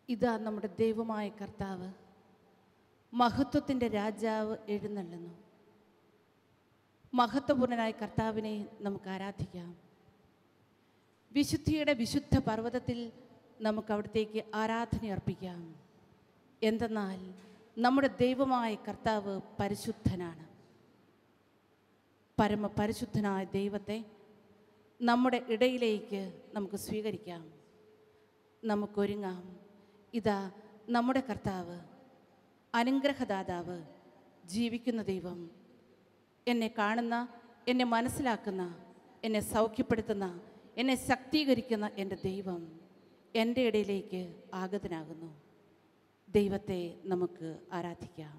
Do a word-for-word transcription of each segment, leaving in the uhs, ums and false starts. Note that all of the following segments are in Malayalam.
ഇതാ നമ്മുടെ ദൈവമായ കർത്താവ്, മഹത്വത്തിൻ്റെ രാജാവ് എഴുന്നള്ളുന്നു. മഹത്വപൂർണനായ കർത്താവിനെ നമുക്ക് ആരാധിക്കാം. വിശുദ്ധിയുടെ വിശുദ്ധ പർവ്വതത്തിൽ നമുക്ക് അവിടത്തേക്ക് ആരാധന അർപ്പിക്കാം. എന്തെന്നാൽ നമ്മുടെ ദൈവമായ കർത്താവ് പരിശുദ്ധനാണ്. പരമ പരിശുദ്ധനായ ദൈവത്തെ നമ്മുടെ ഇടയിലേക്ക് നമുക്ക് സ്വീകരിക്കാം. നമുക്കൊരുങ്ങാം. ഇതാ നമ്മുടെ കർത്താവ്, അനുഗ്രഹദാതാവ്, ജീവിക്കുന്ന ദൈവം, എന്നെ കാണുന്ന, എന്നെ മനസ്സിലാക്കുന്ന, എന്നെ സൗഖ്യപ്പെടുത്തുന്ന, എന്നെ ശക്തീകരിക്കുന്ന എൻ്റെ ദൈവം എൻ്റെ ഇടയിലേക്ക് ആഗതനാകുന്നു. ദൈവത്തെ നമുക്ക് ആരാധിക്കാം.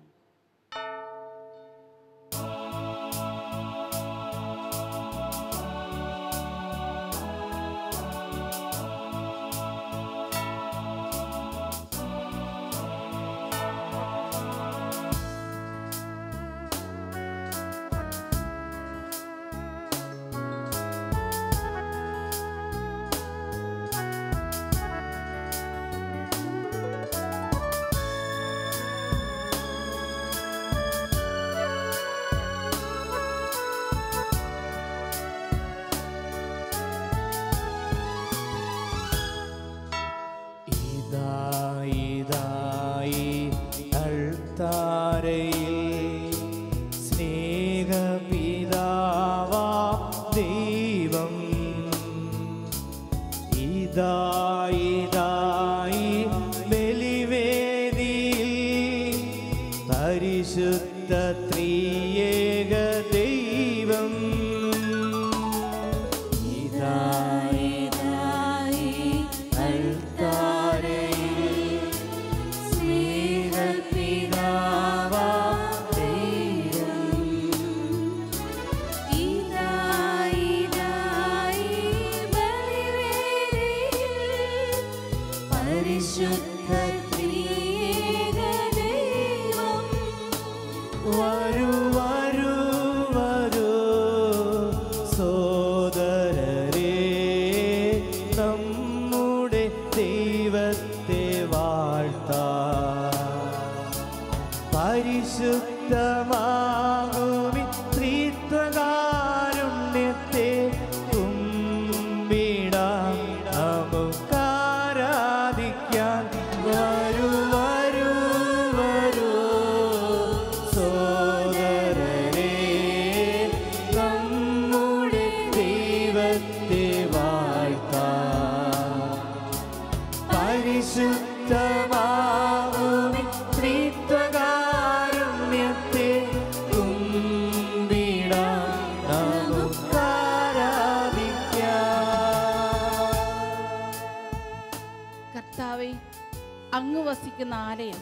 അങ്ങ് വസിക്കുന്ന ആലയം,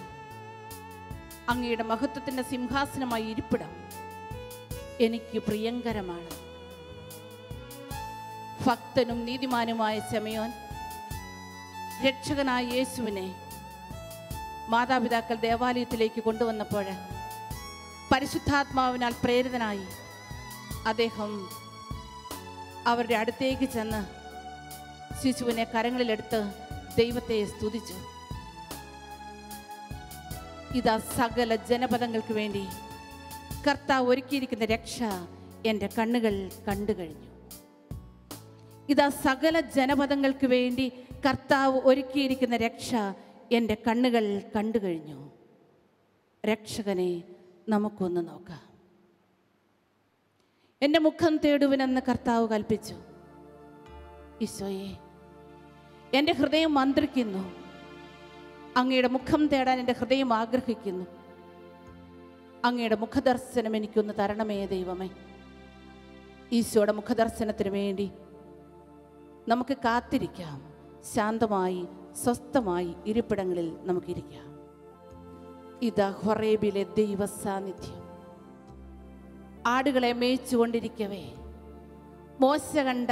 അങ്ങയുടെ മഹത്വത്തിൻ്റെ സിംഹാസനമായി ഇരിപ്പിടം എനിക്ക് പ്രിയങ്കരമാണ്. ഭക്തനും നീതിമാനുമായ ശമയോൻ രക്ഷകനായ യേശുവിനെ മാതാപിതാക്കൾ ദേവാലയത്തിലേക്ക് കൊണ്ടുവന്നപ്പോൾ പരിശുദ്ധാത്മാവിനാൽ പ്രേരിതനായി അദ്ദേഹം അവരുടെ അടുത്തേക്ക് ചെന്ന് ശിശുവിനെ കരങ്ങളിലെടുത്ത് ദൈവത്തെ സ്തുതിച്ചു. ഇതാ സകല ജനപദങ്ങൾക്ക് വേണ്ടി കർത്താവ് ഒരുക്കിയിരിക്കുന്ന രക്ഷ എൻ്റെ കണ്ണുകൾ കണ്ടു കഴിഞ്ഞു. ഇതാ സകല ജനപദങ്ങൾക്ക് വേണ്ടി കർത്താവ് ഒരുക്കിയിരിക്കുന്ന രക്ഷ എൻ്റെ കണ്ണുകൾ കണ്ടു കഴിഞ്ഞു. രക്ഷകനെ നമുക്കൊന്ന് നോക്കാം. എൻ്റെ മുഖം തേടുവിനെന്ന് കർത്താവ് കൽപ്പിച്ചു. ഈശോയെ, എൻ്റെ ഹൃദയം മന്ത്രിക്കുന്നു. അങ്ങയുടെ മുഖം തേടാൻ എൻ്റെ ഹൃദയം ആഗ്രഹിക്കുന്നു. അങ്ങയുടെ മുഖദർശനം എനിക്കൊന്ന് തരണമേ ദൈവമേ. ഈശോയുടെ മുഖദർശനത്തിന് വേണ്ടി നമുക്ക് കാത്തിരിക്കാം. ശാന്തമായി സ്വസ്ഥമായി ഇരിപ്പിടങ്ങളിൽ നമുക്കിരിക്കാം. ഇതാ ഹൊറേബിലെ ദൈവ സാന്നിധ്യം. ആടുകളെ മേയിച്ചുകൊണ്ടിരിക്കവേ മോശ കണ്ട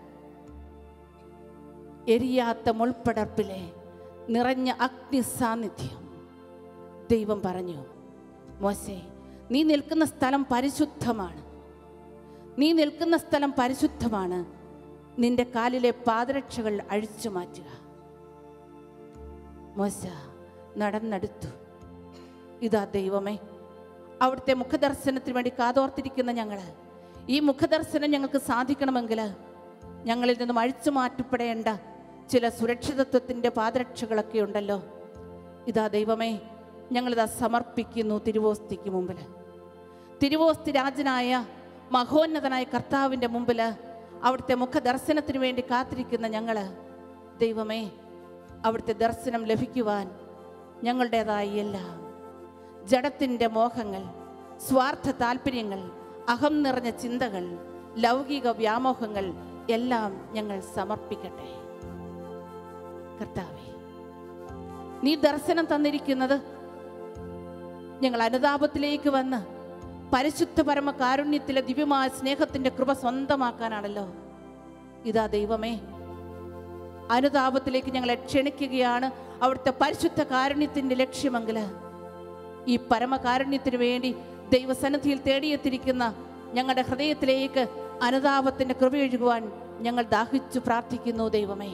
എരിയാത്ത മുൾപ്പടർപ്പിലെ നിറഞ്ഞ അഗ്നി സാന്നിധ്യം. ദൈവം പറഞ്ഞു, മോശേ, നീ നിൽക്കുന്ന സ്ഥലം പരിശുദ്ധമാണ്. നീ നിൽക്കുന്ന സ്ഥലം പരിശുദ്ധമാണ്. നിന്റെ കാലിലെ പാദരക്ഷകൾ അഴിച്ചു മാറ്റുക. മോശ നടന്നെടുത്തു. ഇതാ ദൈവമേ, അവിടുത്തെ മുഖദർശനത്തിന് വേണ്ടി കാതോർത്തിരിക്കുന്ന ഞങ്ങൾ, ഈ മുഖദർശനം ഞങ്ങൾക്ക് സാധിക്കണമെങ്കിൽ ഞങ്ങളിൽ നിന്നും അഴിച്ചു മാറ്റപ്പെടേണ്ട ചില സുരക്ഷിതത്വത്തിൻ്റെ പാദരക്ഷകളൊക്കെ ഉണ്ടല്ലോ. ഇതാ ദൈവമേ, ഞങ്ങളിതാ സമർപ്പിക്കുന്നു തിരുവോസ്തിക്ക് മുമ്പിൽ. തിരുവോസ്തി രാജനായ മഹോന്നതനായ കർത്താവിൻ്റെ മുമ്പിൽ അവിടുത്തെ മുഖദർശനത്തിന് വേണ്ടി കാത്തിരിക്കുന്ന ഞങ്ങൾ, ദൈവമേ, അവിടുത്തെ ദർശനം ലഭിക്കുവാൻ ഞങ്ങളുടേതായ എല്ലാം ജഡത്തിൻ്റെ മോഹങ്ങൾ, സ്വാർത്ഥ താല്പര്യങ്ങൾ, അഹം നിറഞ്ഞ ചിന്തകൾ, ലൗകിക വ്യാമോഹങ്ങൾ എല്ലാം ഞങ്ങൾ സമർപ്പിക്കട്ടെ. കർത്താവേ, നീ ദർശനം തന്നിരിക്കുന്നത് ഞങ്ങൾ അനുതാപത്തിലേക്ക് വന്ന് പരിശുദ്ധ പരമ കാരുണ്യത്തിലെ ദിവ്യമായ സ്നേഹത്തിൻ്റെ കൃപ സ്വന്തമാക്കാനാണല്ലോ. ഇതാ ദൈവമേ, അനുതാപത്തിലേക്ക് ഞങ്ങളെ ക്ഷണിക്കുകയാണ് അവിടുത്തെ പരിശുദ്ധ കാരുണ്യത്തിൻ്റെ ലക്ഷ്യമെങ്കിൽ ഈ പരമകാരുണ്യത്തിന് വേണ്ടി ദൈവസന്നിധിയിൽ തേടിയെത്തിരിക്കുന്ന ഞങ്ങളുടെ ഹൃദയത്തിലേക്ക് അനുതാപത്തിൻ്റെ കൃപയൊഴുകുവാൻ ഞങ്ങൾ ദാഹിച്ചു പ്രാർത്ഥിക്കുന്നു. ദൈവമേ,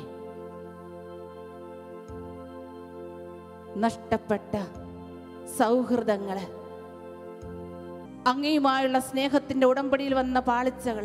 നഷ്ടപ്പെട്ട സൗഹൃദങ്ങൾ, അങ്ങയുമായുള്ള സ്നേഹത്തിൻ്റെ ഉടമ്പടിയിൽ വന്ന പാളിച്ചകൾ,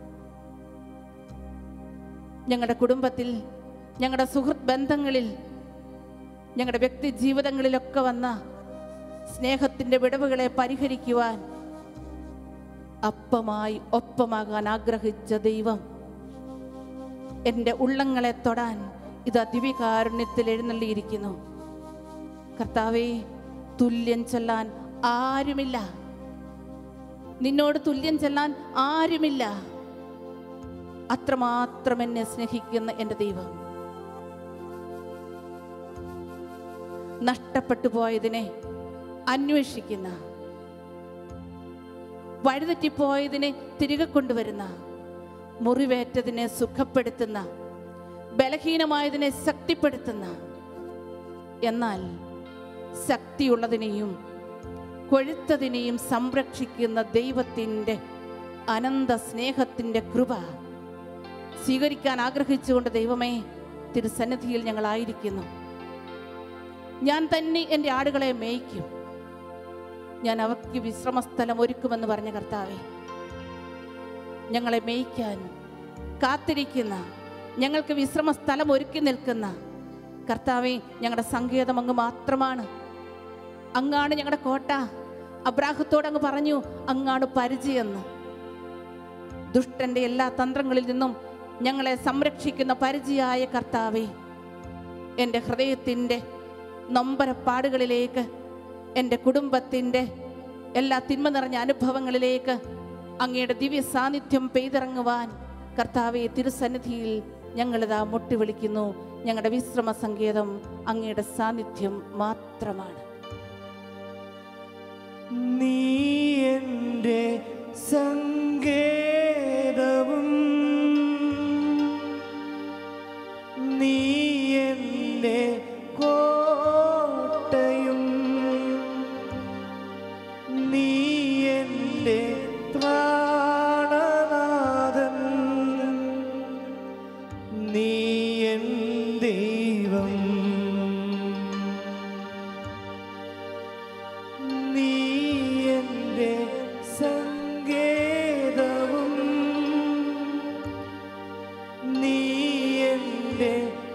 ഞങ്ങളുടെ കുടുംബത്തിൽ, ഞങ്ങളുടെ സുഹൃത്ത് ബന്ധങ്ങളിൽ, ഞങ്ങളുടെ വ്യക്തി ജീവിതങ്ങളിലൊക്കെ വന്ന സ്നേഹത്തിൻ്റെ വിടവുകളെ പരിഹരിക്കുവാൻ അപ്പമായി ഒപ്പമാകാൻ ആഗ്രഹിച്ച ദൈവം എൻ്റെ ഉള്ളങ്ങളെ തൊടാൻ ഇതാ ദിവ്യകാരുണ്യത്തിൽ എഴുന്നള്ളിയിരിക്കുന്നു. കർത്താവേ, തുല്യം ചൊല്ലാൻ ആരുമില്ല, നിന്നോട് തുല്യം ചെല്ലാൻ ആരുമില്ല. അത്രമാത്രം എന്നെ സ്നേഹിക്കുന്ന എൻ്റെ ദൈവം, നഷ്ടപ്പെട്ടു പോയതിനെ അന്വേഷിക്കുന്ന, വഴിതെറ്റിപ്പോയതിനെ തിരികെ കൊണ്ടുവരുന്ന, മുറിവേറ്റതിനെ സുഖപ്പെടുത്തുന്ന, ബലഹീനമായതിനെ ശക്തിപ്പെടുത്തുന്ന, എന്നാൽ ശക്തിയുള്ളതിനെയും കൊഴുത്തതിനെയും സംരക്ഷിക്കുന്ന ദൈവത്തിൻ്റെ അനന്ത സ്നേഹത്തിൻ്റെ കൃപ സ്വീകരിക്കാൻ ആഗ്രഹിച്ചുകൊണ്ട് ദൈവമേ, തിരുസന്നിധിയിൽ ഞങ്ങളായിരിക്കുന്നു. ഞാൻ തന്നെ എൻ്റെ ആടുകളെ മേയ്ക്കും, ഞാൻ അവർക്ക് വിശ്രമസ്ഥലം ഒരുക്കുമെന്ന് പറഞ്ഞ കർത്താവേ, ഞങ്ങളെ മേയ്ക്കാൻ കാത്തിരിക്കുന്ന, ഞങ്ങൾക്ക് വിശ്രമസ്ഥലം ഒരുക്കി നിൽക്കുന്ന കർത്താവേ, ഞങ്ങളുടെ സങ്കേതം അങ്ങ് മാത്രമാണ്. അങ്ങാണ് ഞങ്ങളുടെ കോട്ട. അബ്രാഹത്തോട് അങ്ങ് പറഞ്ഞു, അങ്ങാണ് പരിചയെന്ന്. ദുഷ്ടന്റെ എല്ലാ തന്ത്രങ്ങളിൽ നിന്നും ഞങ്ങളെ സംരക്ഷിക്കുന്ന പരിചയായ കർത്താവേ, എൻ്റെ ഹൃദയത്തിൻ്റെ നൊമ്പരപ്പാടുകളിലേക്ക്, എൻ്റെ കുടുംബത്തിൻ്റെ എല്ലാ തിന്മ നിറഞ്ഞ അനുഭവങ്ങളിലേക്ക് അങ്ങയുടെ ദിവ്യ സാന്നിധ്യം പെയ്തിറങ്ങുവാൻ കർത്താവെ, തിരുസന്നിധിയിൽ ഞങ്ങളിതാ മുട്ടി വിളിക്കുന്നു. ഞങ്ങളുടെ വിശ്രമ സങ്കേതം അങ്ങയുടെ സാന്നിധ്യം മാത്രമാണ്. നീ എൻ്റെ സങ്കേതവും നീ എൻ്റെ കോട്ടയും നീ എൻ്റെ പ്രാണനാഥൻ നീ എൻ ദൈവം നീ എൻ്റെ സങ്കേതവും നീ എൻ്റെ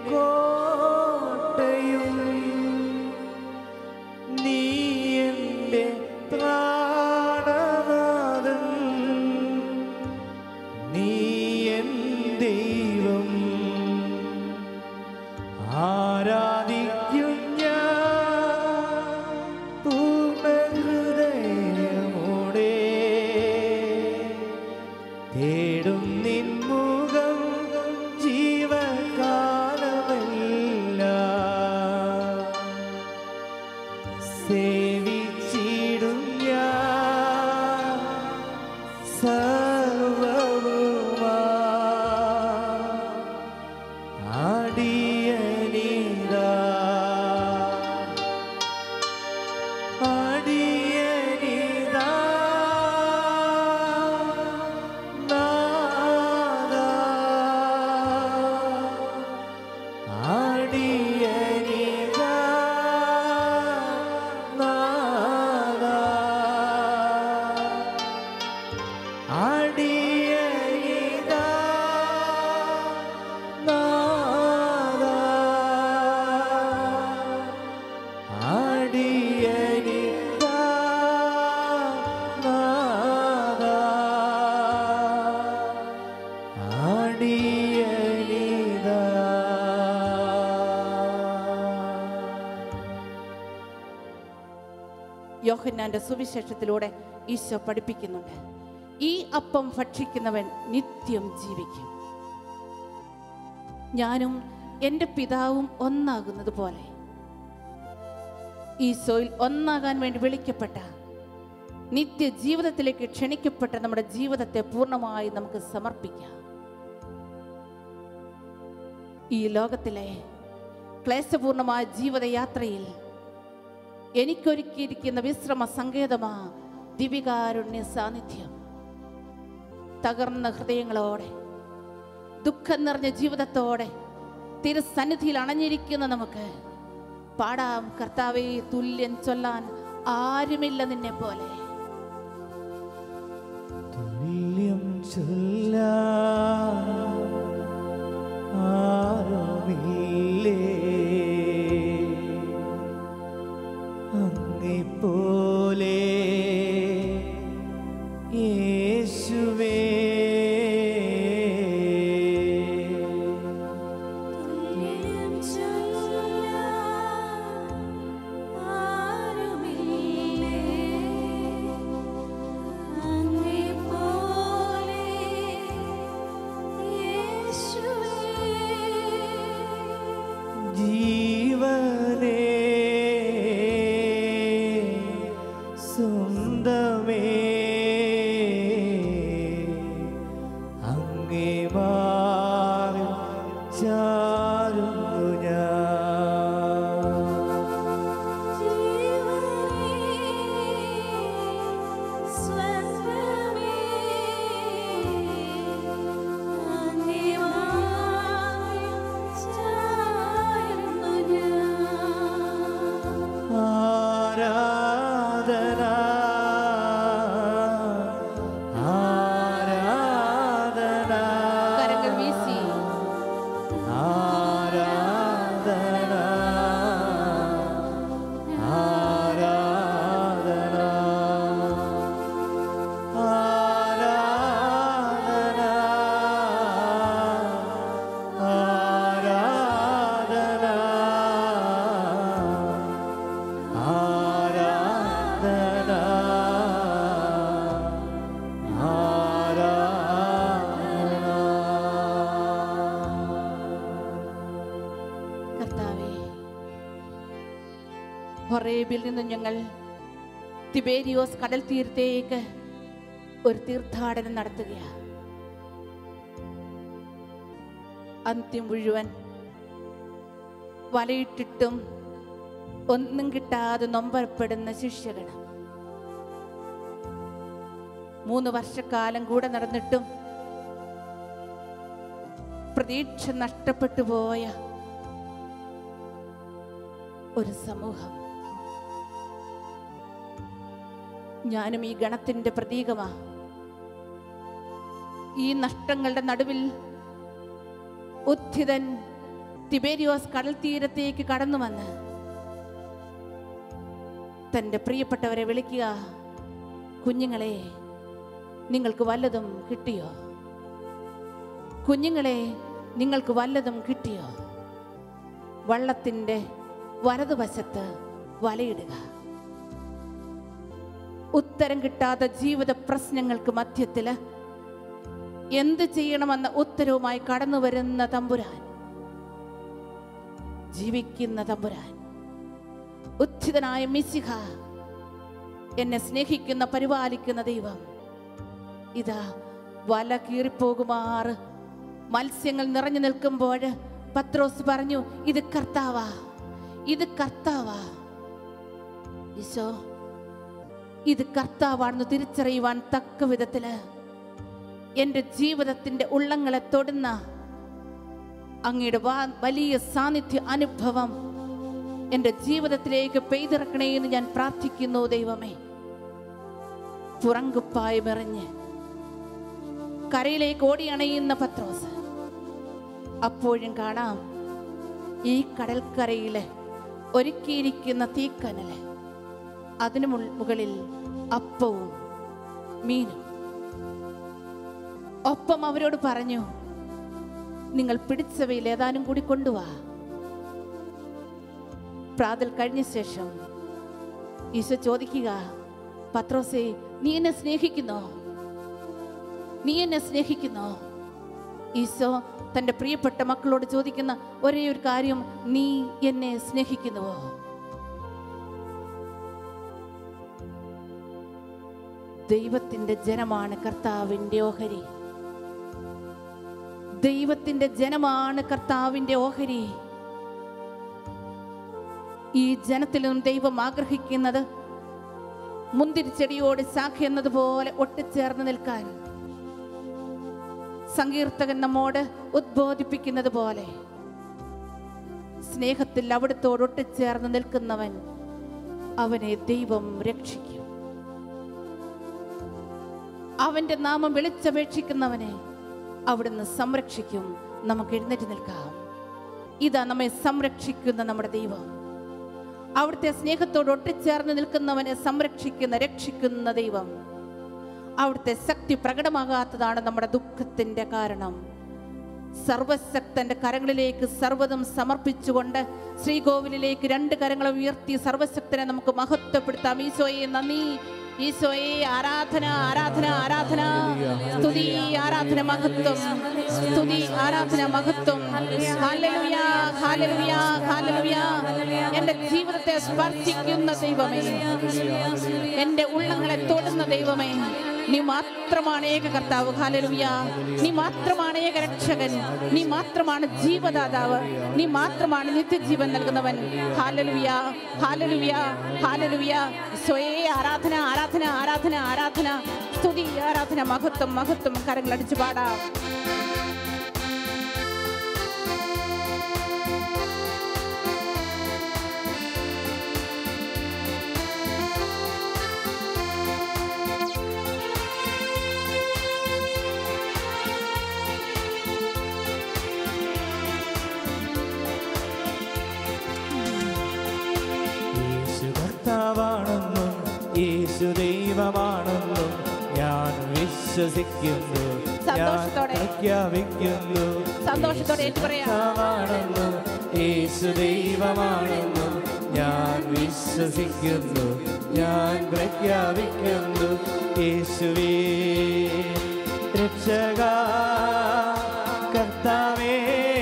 കോട്ടയും നീ എൻ്റെ പ്രാണനാഥൻ നീ എൻ ദൈവം. ആരാധിക്കും ഞാൻ പൂർണ്ണഹൃദയമോടെ, തേടും നിൻ മുഖം ജീവകാലമെല്ലാം, സേവിച്ചിടും ഞാൻ സർവ്വവുമാ അടിയനിതാ. യോഹന്നാന്റെ സുവിശേഷത്തിലൂടെ ഈശോ പഠിപ്പിക്കുന്നുണ്ട്. ഈ അപ്പം ഭക്ഷിക്കുന്നവൻ നിത്യം ജീവിക്കും. ഞാനും എൻ്റെ പിതാവും ഒന്നാകുന്നത് പോലെ ഈശോയിൽ ഒന്നാകാൻ വേണ്ടി വിളിക്കപ്പെട്ട, നിത്യജീവിതത്തിലേക്ക് ക്ഷണിക്കപ്പെട്ട നമ്മുടെ ജീവിതത്തെ പൂർണ്ണമായി നമുക്ക് സമർപ്പിക്കാം. ഈ ലോകത്തിലെ ക്ലേശപൂർണമായ ജീവിതയാത്രയിൽ എനിക്കൊരുക്കിയിരിക്കുന്ന വിശ്രമ സങ്കേതമാ ദിവികാരുണ്യ സാന്നിധ്യം. തകർന്ന ഹൃദയങ്ങളോടെ, ദുഃഖം നിറഞ്ഞ ജീവിതത്തോടെ തിരുസന്നിധിയിൽ അണഞ്ഞിരിക്കുന്ന നമുക്ക് പാടാം, കർത്താവേ തുല്യം ചൊല്ലാൻ ആരുമില്ല നിന്നെ പോലെ. തുല്യം ചൊല്ലാൻ ആരുമില്ലേ അങ്ങെപ്പോലെ യേശുവേ. ഹൊറേബിൽ നിന്നും ഞങ്ങൾ തിബേരിയോസ് കടൽ തീരത്തേക്ക് ഒരു തീർത്ഥാടനം നടത്തുകയാണ്. അന്ത്യം മുഴുവൻ വലയിട്ടിട്ടും ഒന്നും കിട്ടാതെ നൊമ്പരപ്പെടുന്ന ശിഷ്യഗണം. മൂന്ന് വർഷക്കാലം കൂടെ നടന്നിട്ടും പ്രതീക്ഷ നഷ്ടപ്പെട്ടു പോയ ഒരു സമൂഹം. ഞാനും ഈ ഗണത്തിന്റെ പ്രതീകമാ. ഈ നഷ്ടങ്ങളുടെ നടുവിൽ ഉത്ഥിതൻ തിബേരിയോസ് കടൽ തീരത്തേക്ക് കടന്നു വന്ന് തൻ്റെ പ്രിയപ്പെട്ടവരെ വിളിക്കുക, കുഞ്ഞുങ്ങളെ നിങ്ങൾക്ക് വല്ലതും കിട്ടിയോ? കുഞ്ഞുങ്ങളെ നിങ്ങൾക്ക് വല്ലതും കിട്ടിയോ? വള്ളത്തിൻ്റെ വലതുവശത്ത് വലയിടുക. ഉത്തരം കിട്ടാത്ത ജീവിത പ്രശ്നങ്ങൾക്ക് മധ്യത്തില് എന്ത് ചെയ്യണമെന്ന ഉത്തരവുമായി കടന്നു വരുന്ന തമ്പുരാൻ, ജീവിക്കുന്ന തമ്പുരാൻ, ഉത്ഥിതനായ മിശിഹ, എന്നെ സ്നേഹിക്കുന്ന പരിപാലിക്കുന്ന ദൈവം, ഇതാ വല കീറിപ്പോകുമാറ് മത്സ്യങ്ങൾ നിറഞ്ഞു നിൽക്കുമ്പോൾ പത്രോസ് പറഞ്ഞു, ഇത് കർത്താവാ, ഇത് കർത്താവാ. ഈശോ ഇത് കർത്താവാണെന്ന് തിരിച്ചറിയുവാൻ തക്ക വിധത്തില് എൻ്റെ ജീവിതത്തിൻ്റെ ഉള്ളങ്ങളെ തൊടുന്ന അങ്ങയുടെ വലിയ സാന്നിധ്യ അനുഭവം എൻ്റെ ജീവിതത്തിലേക്ക് പെയ്തിറക്കണേ എന്ന് ഞാൻ പ്രാർത്ഥിക്കുന്നു. ദൈവമേ, പുറങ്കുപ്പായമെറിഞ്ഞ് കരയിലേക്ക് ഓടിയണയുന്ന പത്രോസ്, അപ്പോഴും കാണാം ഈ കടൽക്കരയില് ഒരുക്കിയിരിക്കുന്ന തീക്കനല്, അതിനു മുകളിൽ അപ്പവും മീനും. ഒപ്പം അവരോട് പറഞ്ഞു, നിങ്ങൾ പിടിച്ചവയിൽ ഏതാനും കൂടി കൊണ്ടുവാ. പ്രാതൽ കഴിഞ്ഞ ശേഷം ഈശോ ചോദിക്കുക, പത്രോസേ, നീ എന്നെ സ്നേഹിക്കുന്നോ? നീ എന്നെ സ്നേഹിക്കുന്നോ? ഈശോ തൻ്റെ പ്രിയപ്പെട്ട മക്കളോട് ചോദിക്കുന്ന ഒരേ ഒരു കാര്യം, നീ എന്നെ സ്നേഹിക്കുന്നുവോ? ദൈവത്തിൻ്റെ ജനമാണ് കർത്താവിൻ്റെ ഓഹരി. ദൈവത്തിൻ്റെ ജനമാണ് കർത്താവിൻ്റെ ഓഹരി. ഈ ജനത്തിൽ നിന്നും ദൈവം ആഗ്രഹിക്കുന്നത് മുന്തിരിച്ചെടിയോട് ശാഖ എന്നതുപോലെ ഒട്ടിച്ചേർന്ന് നിൽക്കാൻ. സങ്കീർത്തകൻ നമ്മോട് ഉദ്ബോധിപ്പിക്കുന്നത് പോലെ സ്നേഹത്തിൽ അവിടുത്തോട് ഒട്ടിച്ചേർന്ന് നിൽക്കുന്നവൻ, അവനെ ദൈവം രക്ഷിക്കും. അവന്റെ നാമം വിളിച്ചപേക്ഷിക്കുന്നവനെ അവിടുന്ന് സംരക്ഷിക്കും. നമുക്ക് എഴുന്നേറ്റ് നിൽക്കാം. ഇതാ നമ്മെ സംരക്ഷിക്കുന്ന നമ്മുടെ ദൈവം. അവിടുത്തെ സ്നേഹത്തോട് ഒട്ടിച്ചേർന്ന് നിൽക്കുന്നവനെ സംരക്ഷിക്കുന്ന, രക്ഷിക്കുന്ന ദൈവം. അവിടുത്തെ ശക്തി പ്രകടമാകാത്തതാണ് നമ്മുടെ ദുഃഖത്തിന്റെ കാരണം. സർവശക്തന്റെ കരങ്ങളിലേക്ക് സർവ്വതും സമർപ്പിച്ചുകൊണ്ട് ശ്രീകോവിലേക്ക് രണ്ട് കരങ്ങളും ഉയർത്തി സർവശക്തനെ നമുക്ക് മഹത്വപ്പെടുത്താം. ഈശോയെ നന്ദി, ഈശോയെ ആരാധന, ആരാധന, ആരാധന, സ്തുതി, ആരാധന, മഹത്വം, സ്തുതി, ആരാധന, മഹത്വം. Hallelujah, hallelujah, hallelujah. എന്റെ ജീവിതത്തെ സ്പർശിക്കുന്ന ദൈവമേ, എന്റെ ഉള്ളങ്ങളെ തൊടുന്ന ദൈവമേ, നീ മാത്രമാണ് ഏക കർത്താവ്. ഹല്ലേലൂയ. നീ മാത്രമാണ് ഏക രക്ഷകൻ. നീ മാത്രമാണ് ജീവദാതാവ്. നീ മാത്രമാണ് നിത്യജീവൻ നൽകുന്നവൻ. Hallelujah, hallelujah, hallelujah. സ്വയേ ആരാധന, ആരാധന, ആരാധന, ആരാധന, സ്തുതി, ആരാധന, മഹത്വം, മഹത്വം. കരങ്ങളടിച്ചു പാടാം. യേശു ദൈവമാണെന്നും ഞാൻ വിശ്വസിക്കുന്നു, ഞാൻ പ്രഖ്യാപിക്കുന്നു. സന്തോഷത്തോടെ യേശു ദൈവമാണെന്നും ഞാൻ വിശ്വസിക്കുന്നു, ഞാൻ പ്രഖ്യാപിക്കുന്നു. യേശുവേ രക്ഷക, കർത്താവേ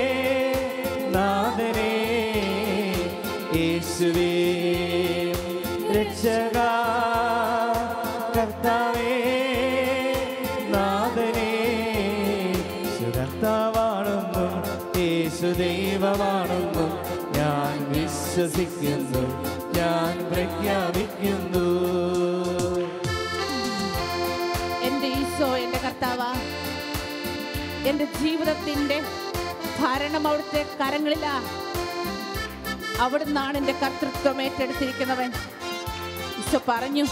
നാഥനേ, യേശുവേ രക്ഷക, കർത്താവേ നാഥനേ. കർത്താവാണെന്നും യേശു ദൈവമാണെന്നും ഞാൻ വിശ്വസിക്കുന്നു, ഞാൻ പ്രഖ്യാപിക്കുന്നു. എന്റെ ഈശോ എന്റെ കർത്താവാ. എന്റെ ജീവിതത്തിന്റെ ഭരണം അവിടുത്തെ കരങ്ങളിലാ. അവിടുന്നാണ് എന്റെ കർത്തൃത്വം ഏറ്റെടുത്തിരിക്കുന്നവൻ. ഈശോ പറഞ്ഞു,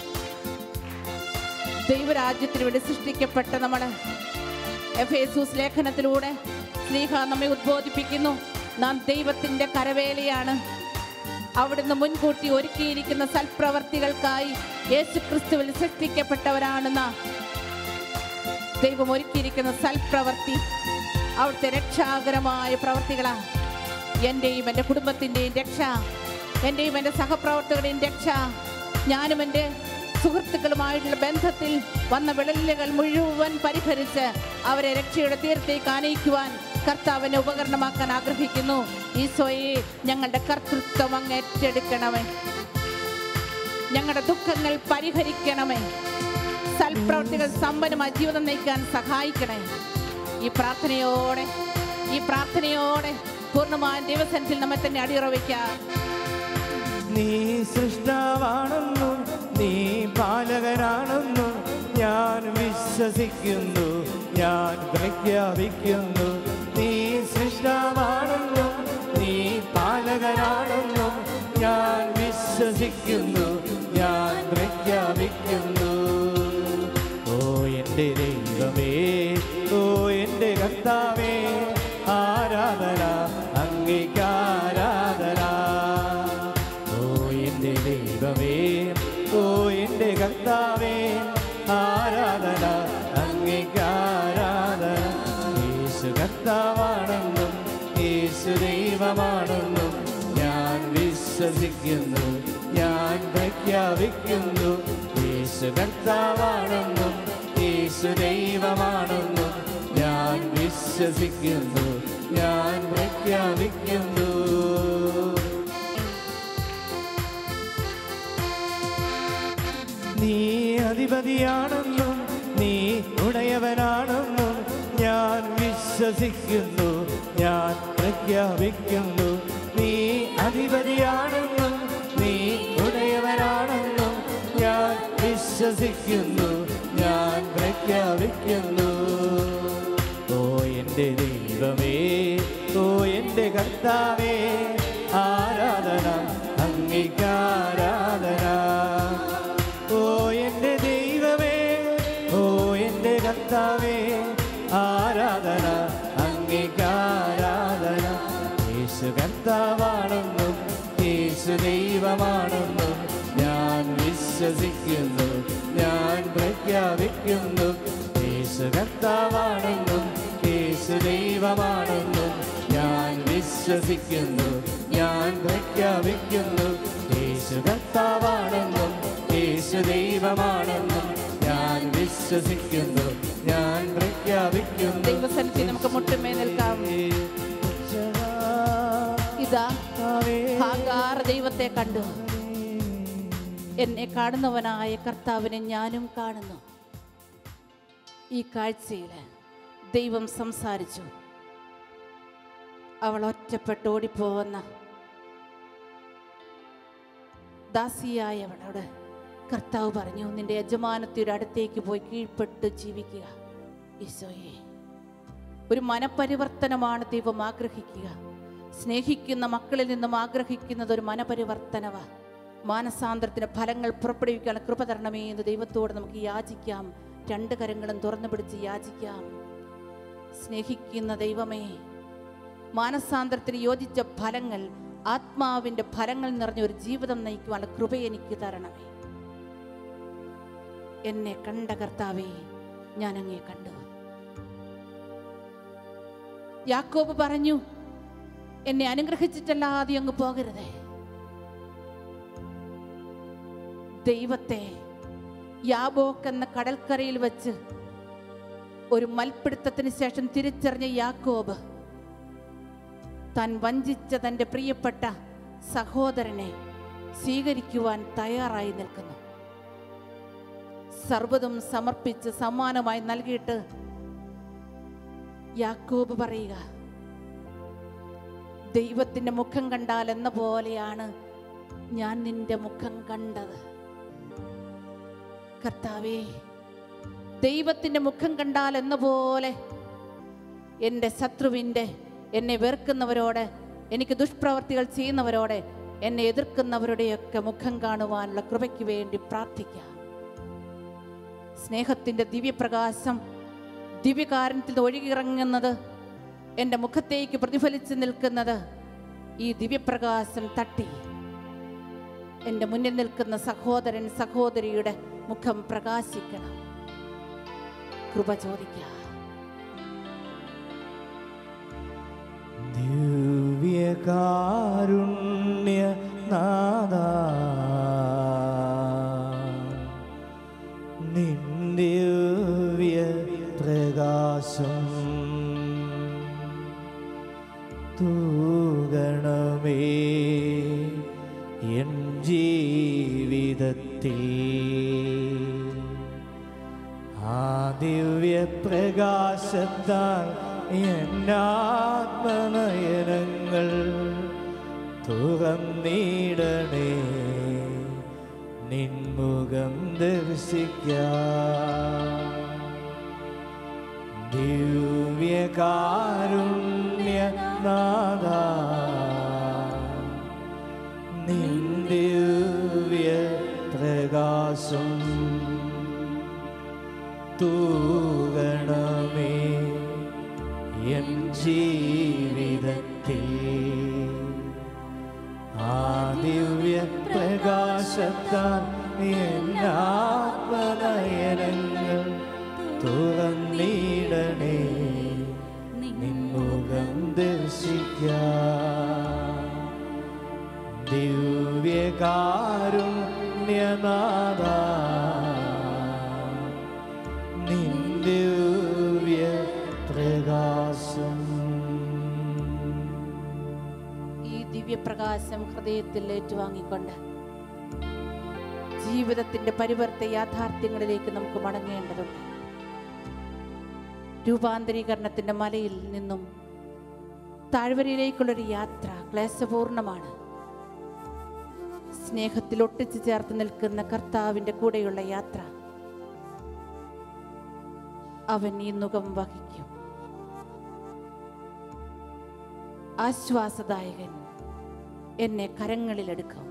ദൈവരാജ്യത്തിന് വേണ്ടി സൃഷ്ടിക്കപ്പെട്ട നമ്മള്. എഫേസൂസ് ലേഖനത്തിലൂടെ സ്ലീഹ നമ്മെ ഉദ്ബോധിപ്പിക്കുന്നു, നാം ദൈവത്തിന്റെ കരവേലയാണ്. അവിടുന്ന് മുൻകൂട്ടി ഒരുക്കിയിരിക്കുന്ന സൽപ്രവർത്തികൾക്കായി യേശു ക്രിസ്തുവിൽ സൃഷ്ടിക്കപ്പെട്ടവരാണെന്ന ദൈവം ഒരുക്കിയിരിക്കുന്ന സൽപ്രവർത്തി അവിടുത്തെ രക്ഷാകരമായ പ്രവർത്തികളാണ്. എന്റെയും എൻ്റെ കുടുംബത്തിൻ്റെയും രക്ഷ, എൻ്റെയും എൻ്റെ സഹപ്രവർത്തകരുടെയും രക്ഷ, ഞാനും എൻ്റെ സുഹൃത്തുക്കളുമായിട്ടുള്ള ബന്ധത്തിൽ വന്ന വിള്ളലുകൾ മുഴുവൻ പരിഹരിച്ച് അവരെ രക്ഷയുടെ തീരത്തേക്ക് ആനയിക്കുവാൻ കർത്താവിനെ ഉപകരണമാക്കാൻ ആഗ്രഹിക്കുന്നു. ഈശോയെ, ഞങ്ങളുടെ കർത്തൃത്വം അങ്ങ് ഏറ്റെടുക്കണമേ. ഞങ്ങളുടെ ദുഃഖങ്ങൾ പരിഹരിക്കണമേ. സൽപ്രവർത്തികൾ സമ്പന്നമായ ജീവിതം നയിക്കാൻ സഹായിക്കണേ. ഈ പ്രാർത്ഥനയോടെ ഈ പ്രാർത്ഥനയോടെ പൂർണ്ണമായ ദൈവസന്നിധിയിൽ നമ്മെ തന്നെ അടിയുറവയ്ക്കാം. നീ സൃഷ്ടാവാണെന്നും നീ പാലകനാണെന്നും ഞാൻ വിശ്വസിക്കുന്നു, ഞാൻ പ്രഖ്യാപിക്കുന്നു. നീ സൃഷ്ടാവാണെന്നും നീ പാലകനാണെന്നും ഞാൻ വിശ്വസിക്കുന്നു, ഞാൻ പ്രഖ്യാപിക്കുന്നു. ഓ എൻ്റെ ദൈവമേ, ഓ എൻ്റെ കർത്താവേ, ആരാധന അങ്ങേക്ക് ആരാധന. ഓ എൻ്റെ ദൈവമേ, ഓ എൻ്റെ കർത്താവേ, ആരാധന അങ്ങേക്ക് ആരാധന. യേശു കർത്താവാണെന്നും യേശു ദൈവമാണെന്നും ഞാൻ വിശ്വസിക്കുന്നു. വിശ്വസിക്കുന്നു, ഞാൻ പ്രഖ്യാപിക്കുന്നു. യേശു കർത്താവാണെന്നും യേശു ദൈവമാണെന്നും ഞാൻ വിശ്വസിക്കുന്നു, ഞാൻ പ്രഖ്യാപിക്കുന്നു. നീ അധിപതിയാണെന്നും നീ ഉടയവനാണെന്നും ഞാൻ വിശ്വസിക്കുന്നു, ഞാൻ പ്രഖ്യാപിക്കുന്നു. നീ അധിപതിയാണെന്നും നീ ഉടയവനാണെന്നും ഞാൻ വിശ്വസിക്കുന്നു, ഞാൻ പ്രഖ്യാപിക്കുന്നു. ഓ എൻ്റെ ദൈവമേ, ഓ എൻ്റെ കർത്താവേ, ആരാധന അങ്ങേക്കാരാധന. ഓ എൻ്റെ ദൈവമേ, ഓ എൻ്റെ കർത്താവേ, ആരാധന അങ്ങേക്കാരാധന. യേശു കർത്താവാണെന്നും യേശു ദൈവമാണെന്നും ഞാൻ വിശ്വസിക്കുന്നു, ഞാൻ പ്രഖ്യാപിക്കുന്നു. യേശു കർത്താവാണെന്നും യേശു ദൈവമാണെന്നും ഞാൻ വിശ്വസിക്കുന്നു, ഞാൻ പ്രഖ്യാപിക്കുന്നു. യേശു കർത്താവാണെന്നും യേശു ദൈവമാണെന്നും ഞാൻ വിശ്വസിക്കുന്നു, ഞാൻ പ്രഖ്യാപിക്കുന്നു. ദൈവസന്നിധി നമുക്ക് മുട്ടുമേ നിൽക്കാം. ഇതാ ഹാഗാർ ദൈവത്തെ കണ്ടു. എന്നെ കാണുന്നവനായ കർത്താവിനെ ഞാനും കാണുന്നു. ഈ കാഴ്ചയിൽ ദൈവം സംസാരിച്ചു. അവൾ ഒറ്റപ്പെട്ട് ഓടിപ്പോകുന്ന ദാസിയായവളോട് കർത്താവ് പറഞ്ഞു, നിന്റെ യജമാനത്തിയുടെ അടുത്തേക്ക് പോയി കീഴ്പ്പെട്ട് ജീവിക്കുക. ഈശോയെ, ഒരു മനപരിവർത്തനമാണ് ദൈവം ആഗ്രഹിക്കുക. സ്നേഹിക്കുന്ന മക്കളിൽ നിന്നും ആഗ്രഹിക്കുന്നത് ഒരു മനപരിവർത്തനവാ. മാനസാന്തരത്തിന് ഫലങ്ങൾ പുറപ്പെടുവിക്കാൻ കൃപ തരണമേ എന്ന് ദൈവത്തോട് നമുക്ക് യാചിക്കാം. രണ്ട് കരങ്ങളും തുറന്നു പിടിച്ച് യാചിക്കാം. സ്നേഹിക്കുന്ന ദൈവമേ, മാനസാന്തരത്തിന് യോജിച്ച ഫലങ്ങൾ, ആത്മാവിൻ്റെ ഫലങ്ങൾ നിറഞ്ഞ ഒരു ജീവിതം നയിക്കുവാനുള്ള കൃപ എനിക്ക് തരണമേ. എന്നെ കണ്ട കർത്താവേ, ഞാൻ അങ്ങേ കണ്ടു. യാക്കോബ് പറഞ്ഞു, എന്നെ അനുഗ്രഹിച്ചിട്ടല്ലാതെ അങ്ങ് പോകരുതേ. ദൈവത്തെ യാബോക്ക് എന്ന കടൽക്കരയിൽ വെച്ച് ഒരു മൽപ്പിടുത്തത്തിന് ശേഷം തിരിച്ചറിഞ്ഞ യാക്കോബ് താൻ വഞ്ചിച്ച തൻ്റെ പ്രിയപ്പെട്ട സഹോദരനെ സ്വീകരിക്കുവാൻ തയ്യാറായി നിൽക്കുന്നു. സർവ്വതും സമർപ്പിച്ച് സമ്മാനമായി നൽകിയിട്ട് യാക്കോബ് പറയുക, ദൈവത്തിൻ്റെ മുഖം കണ്ടാൽ എന്ന പോലെയാണ് ഞാൻ നിന്റെ മുഖം കണ്ടത്. കർത്താവേ, ദൈവത്തിൻ്റെ മുഖം കണ്ടാൽ എന്ന പോലെ എൻ്റെ ശത്രുവിൻ്റെ, എന്നെ വെറുക്കുന്നവരോട്, എനിക്ക് ദുഷ്പ്രവർത്തികൾ ചെയ്യുന്നവരോട്, എന്നെ എതിർക്കുന്നവരുടെയൊക്കെ മുഖം കാണുവാനുള്ള കൃപയ്ക്ക് വേണ്ടി പ്രാർത്ഥിക്കാം. സ്നേഹത്തിൻ്റെ ദിവ്യപ്രകാശം ദിവ്യകാരുണ്യത്തിൽ ഒഴുകിയിറങ്ങുന്നത്, എൻ്റെ മുഖത്തേക്ക് പ്രതിഫലിച്ച് നിൽക്കുന്നത്, ഈ ദിവ്യപ്രകാശം തട്ടി എൻ്റെ മുന്നിൽ നിൽക്കുന്ന സഹോദരൻ സഹോദരിയുടെ മുഖം പ്രകാശിക്കണം. കൃപ ചോദിക്കാം. ദിവ്യകാരുണ്യനാഥാ, നിൻ ദിവ്യ പ്രകാശം തൂകണമേ എൻ ജീവിതത്തിൽ. ആ ദിവ്യപ്രകാശത്താൽ എന്നാത്മനയനങ്ങൾ തുറന്നിടണേ, നിൻമുഖം ദർശിക്കാം. ദിവ്യകാരുണ്യനാഥാ, നിൻ ദിവ്യ പ്രകാശം തൂകണമേ എൻ ജീവിതത്തിൽ. ആ ദിവ്യ പ്രകാശത്താൽ എന്നാത്മനയനങ്ങൾ തുറന്നിടണേ, നിൻമുഖം ദർശിക്കാം. ദിവ്യ ദിവ്യകാരുണ്യനാഥ നിൻ ദിവ്യ പ്രകാശം. ഈ ദിവ്യപ്രകാശം ഹൃദയത്തിൽ ഏറ്റുവാങ്ങിക്കൊണ്ട് ജീവിതത്തിന്റെ പരിവർത്ത യാഥാർത്ഥ്യങ്ങളിലേക്ക് നമുക്ക് മടങ്ങേണ്ടതുണ്ട്. രൂപാന്തരീകരണത്തിന്റെ മലയിൽ നിന്നും താഴ്വരയിലേക്കുള്ളൊരു യാത്ര ക്ലേശപൂർണമാണ്. സ്നേഹത്തിൽ ഒട്ടിച്ചു ചേർത്ത് നിൽക്കുന്ന കർത്താവിന്റെ കൂടെയുള്ള യാത്ര അവൻ ഈ നുകം വഹിക്കും. ആശ്വാസദായകൻ എന്നെ കരങ്ങളിലെടുക്കും.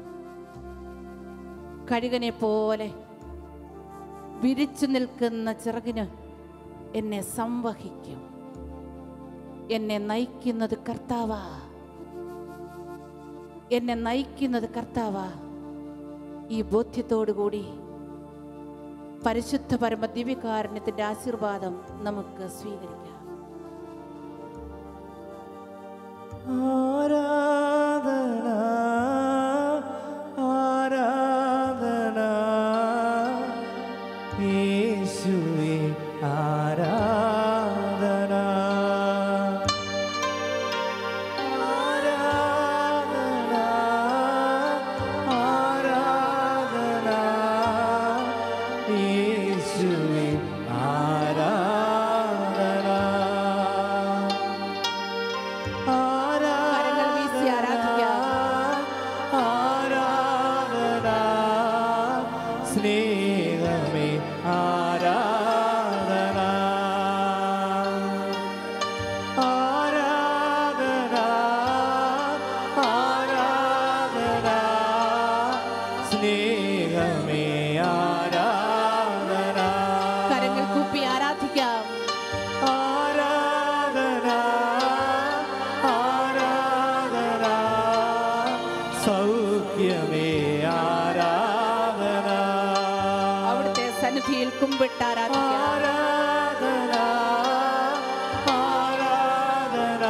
കഴുകനെ പോലെ വിരിച്ചു നിൽക്കുന്ന ചിറകിന് എന്നെ സംവഹിക്കും. എന്നെ നയിക്കുന്നത് കർത്താവാ, എന്നെ നയിക്കുന്നത് കർത്താവാ. ഈ ബോധ്യത്തോടുകൂടി പരിശുദ്ധ പരമ ദിവ്യകാരുണ്യത്തിന്റെ ആശീർവാദം നമുക്ക് സ്വീകരിക്കാം. ആരാധന ആരാധന യേശുവേ ആരാധന ആരാധന ആരാധന യേശുവേ ആരാധന കരങ്ങൾ വീശി ആരാധിക്കാം. ആരാധന സ്നേഹമേ ആരാധന ആരാധന ആരാധന സ്നേഹമേ ആരാധന കരങ്ങൾ കൂപ്പി ആരാധിക്കാം. ആരാധന ആരാധന സൗഖ്യമേ ആരാധന അവിടുത്തെ സന്നിധിയിൽ കുമ്പിട്ട് ആരാധിക്കാം. ആരാധന ആരാധന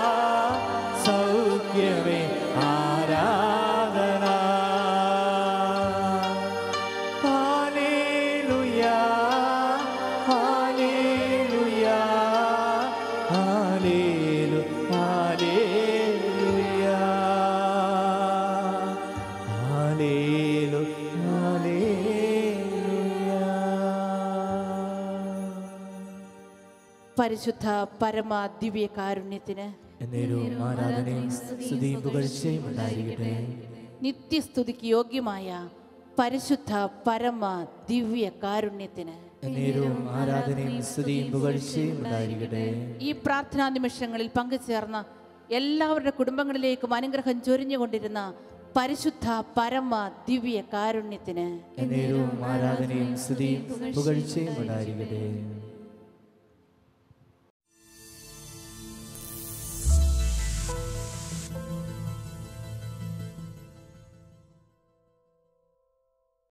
സൗഖ്യമേ ആരാധന ഹല്ലേലൂയ ഹല്ലേലൂയ ഹല്ലേലൂ ഹല്ലേലൂയ ഹല്ലേലൂ ഹല്ലേലൂയ. പരിശുദ്ധ പരമ ദിവ്യ കാരുണ്യത്തിന് എന്നേരവും ആരാധനയും സ്തുതിയും പുകഴ്ചയും ഉണ്ടായിരിക്കട്ടെ. നിത്യസ്തുതിക്ക് യോഗ്യമായ പരിശുദ്ധ പരമ ദിവ്യ കാരുണ്യത്തിന് എന്നേരവും ആരാധനയും സ്തുതിയും പുകഴ്ചയും ഉണ്ടായിരിക്കട്ടെ. ഈ പ്രാർത്ഥനാ നിമിഷങ്ങളിൽ പങ്കുചേർന്ന എല്ലാവരുടെ കുടുംബങ്ങളിലേക്കും അനുഗ്രഹം ചൊരിഞ്ഞുകൊണ്ടിരുന്ന പരിശുദ്ധ പരമ ദിവ്യ കാരുണ്യത്തിന് എന്നേരവും ആരാധനയും സ്തുതിയും പുകഴ്ചയും ഉണ്ടായിരിക്കട്ടെ.